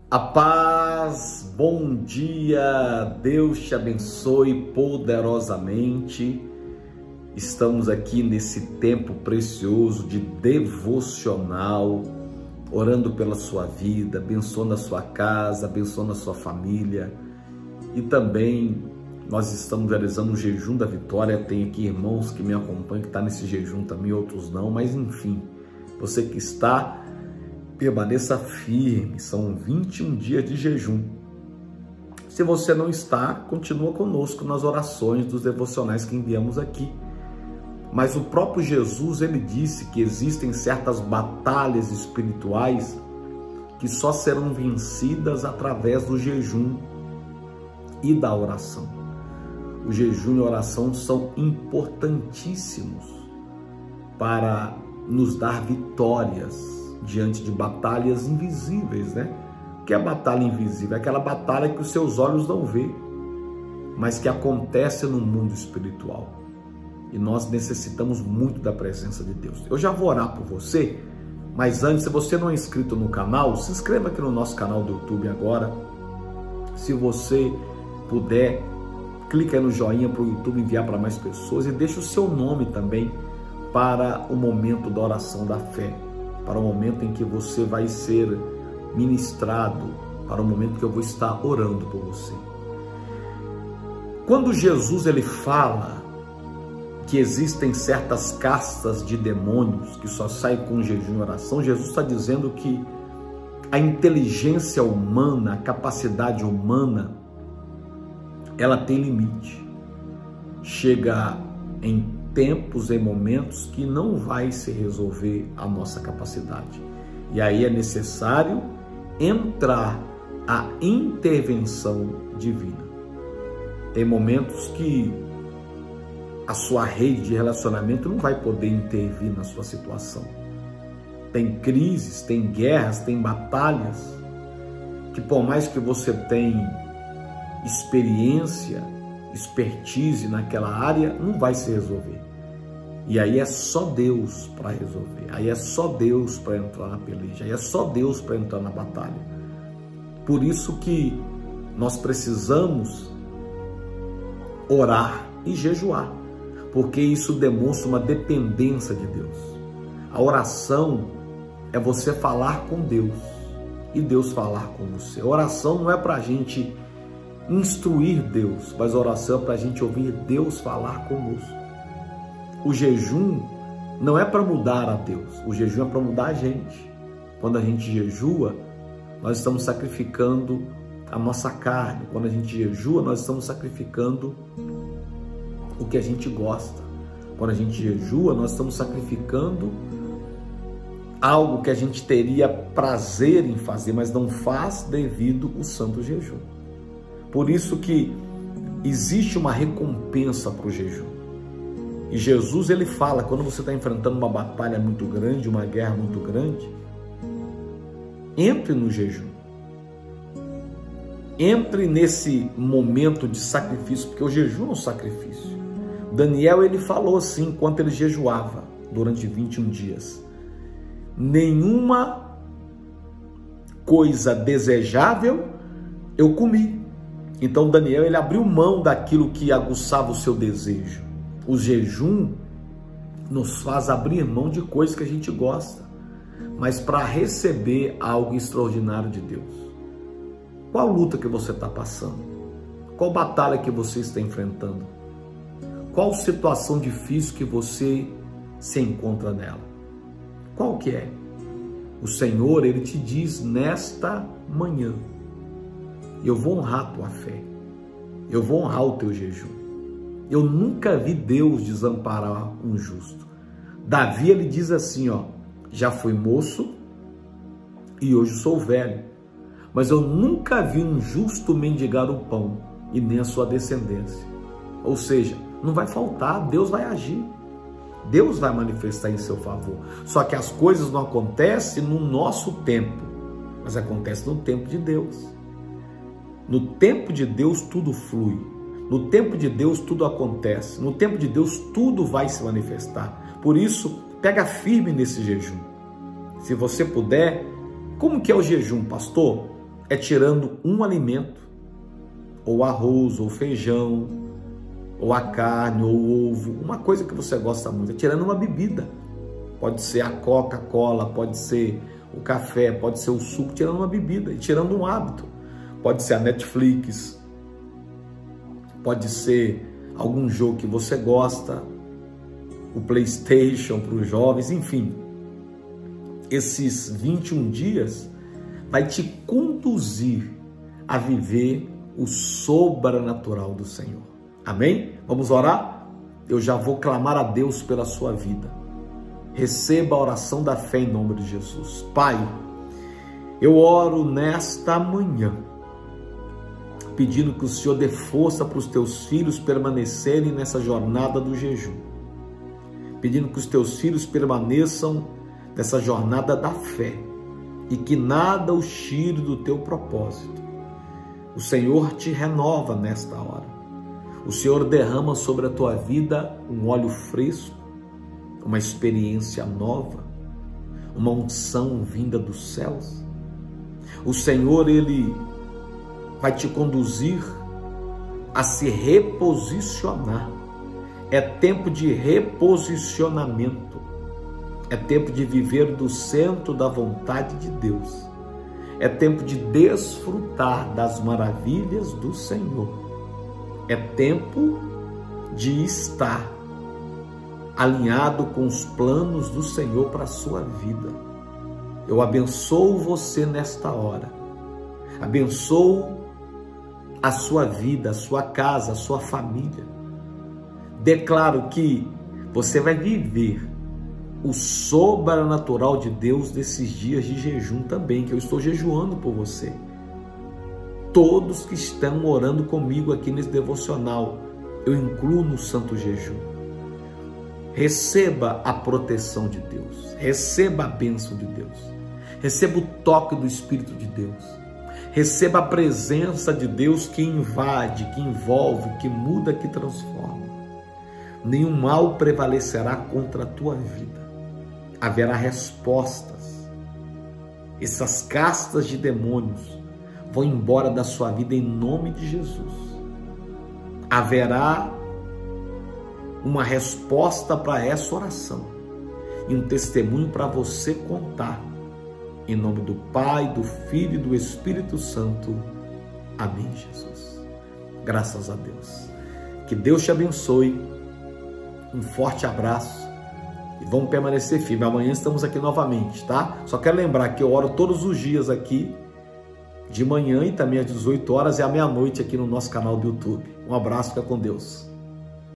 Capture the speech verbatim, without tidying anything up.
A paz, bom dia, Deus te abençoe poderosamente. Estamos aqui nesse tempo precioso de devocional, orando pela sua vida, abençoando a sua casa, abençoando a sua família. E também nós estamos realizando o jejum da vitória. Tem aqui irmãos que me acompanham, que estão nesse jejum também, outros não, mas enfim, você que está, permaneça firme, são vinte e um dias de jejum. Se você não está, continua conosco nas orações dos devocionais que enviamos aqui. Mas o próprio Jesus, ele disse que existem certas batalhas espirituais que só serão vencidas através do jejum e da oração. O jejum e a oração são importantíssimos para nos dar vitórias diante de batalhas invisíveis, né? O que é a batalha invisível? É aquela batalha que os seus olhos não vê, mas que acontece no mundo espiritual. E nós necessitamos muito da presença de Deus. Eu já vou orar por você, mas antes, se você não é inscrito no canal, se inscreva aqui no nosso canal do YouTube agora. Se você puder, clica aí no joinha para o YouTube enviar para mais pessoas e deixa o seu nome também para o momento da oração da fé, para o momento em que você vai ser ministrado, para o momento que eu vou estar orando por você. Quando Jesus ele fala que existem certas castas de demônios que só saem com jejum e oração, Jesus está dizendo que a inteligência humana, a capacidade humana, ela tem limite. Chega em tempos, em momentos que não vai se resolver a nossa capacidade. E aí é necessário entrar a intervenção divina. Tem momentos que a sua rede de relacionamento não vai poder intervir na sua situação. Tem crises, tem guerras, tem batalhas que, por mais que você tenha experiência, expertise naquela área, não vai se resolver. E aí é só Deus para resolver. Aí é só Deus para entrar na peleja. Aí é só Deus para entrar na batalha. Por isso que nós precisamos orar e jejuar, porque isso demonstra uma dependência de Deus. A oração é você falar com Deus e Deus falar com você. A oração não é para a gente instruir Deus, mas a oração é para a gente ouvir Deus falar conosco. O jejum não é para mudar a Deus, o jejum é para mudar a gente. Quando a gente jejua, nós estamos sacrificando a nossa carne. Quando a gente jejua, nós estamos sacrificando o que a gente gosta. Quando a gente jejua, nós estamos sacrificando algo que a gente teria prazer em fazer, mas não faz devido ao santo jejum. Por isso que existe uma recompensa para o jejum. E Jesus ele fala, quando você está enfrentando uma batalha muito grande, uma guerra muito grande, entre no jejum. Entre nesse momento de sacrifício, porque o jejum é um sacrifício. Daniel ele falou assim, enquanto ele jejuava durante vinte e um dias: nenhuma coisa desejável eu comi. Então Daniel ele abriu mão daquilo que aguçava o seu desejo. O jejum nos faz abrir mão de coisas que a gente gosta, mas para receber algo extraordinário de Deus. Qual luta que você está passando? Qual batalha que você está enfrentando? Qual situação difícil que você se encontra nela? Qual que é? O Senhor, ele te diz nesta manhã: eu vou honrar a tua fé, eu vou honrar o teu jejum. Eu nunca vi Deus desamparar um justo. Davi, ele diz assim, ó: já fui moço e hoje sou velho, mas eu nunca vi um justo mendigar o pão e nem a sua descendência. Ou seja, não vai faltar, Deus vai agir. Deus vai manifestar em seu favor. Só que as coisas não acontecem no nosso tempo, mas acontecem no tempo de Deus. No tempo de Deus tudo flui. No tempo de Deus tudo acontece. No tempo de Deus tudo vai se manifestar. Por isso, pega firme nesse jejum. Se você puder, como que é o jejum, pastor? é tirando um alimento, ou arroz, ou feijão, ou a carne, ou o ovo, uma coisa que você gosta muito, é tirando uma bebida. Pode ser a Coca-Cola, pode ser o café, pode ser o suco, tirando uma bebida e tirando um hábito. Pode ser a Netflix, pode ser algum jogo que você gosta, o PlayStation para os jovens, enfim. Esses vinte e um dias vai te conduzir a viver o sobrenatural do Senhor. Amém? Vamos orar? Eu já vou clamar a Deus pela sua vida. Receba a oração da fé em nome de Jesus. Pai, eu oro nesta manhã, pedindo que o Senhor dê força para os teus filhos permanecerem nessa jornada do jejum. Pedindo que os teus filhos permaneçam nessa jornada da fé e que nada os tire do teu propósito. O Senhor te renova nesta hora. O Senhor derrama sobre a tua vida um óleo fresco, uma experiência nova, uma unção vinda dos céus. O Senhor, Ele vai te conduzir a se reposicionar. É tempo de reposicionamento. É tempo de viver do centro da vontade de Deus. É tempo de desfrutar das maravilhas do Senhor. É tempo de estar alinhado com os planos do Senhor para a sua vida. Eu abençoo você nesta hora. Abençoo a sua vida, a sua casa, a sua família. Declaro que você vai viver o sobrenatural de Deus desses dias de jejum também, que eu estou jejuando por você. Todos que estão orando comigo aqui nesse devocional, eu incluo no santo jejum. Receba a proteção de Deus, receba a bênção de Deus, receba o toque do Espírito de Deus, receba a presença de Deus que invade, que envolve, que muda, que transforma. Nenhum mal prevalecerá contra a tua vida. Haverá respostas. Essas castas de demônios vão embora da sua vida em nome de Jesus. Haverá uma resposta para essa oração e um testemunho para você contar. Em nome do Pai, do Filho e do Espírito Santo. Amém, Jesus. Graças a Deus. Que Deus te abençoe. Um forte abraço. E vamos permanecer firme. Amanhã estamos aqui novamente, tá? Só quero lembrar que eu oro todos os dias aqui, de manhã e também às dezoito horas e à meia-noite aqui no nosso canal do YouTube. Um abraço, fica com Deus.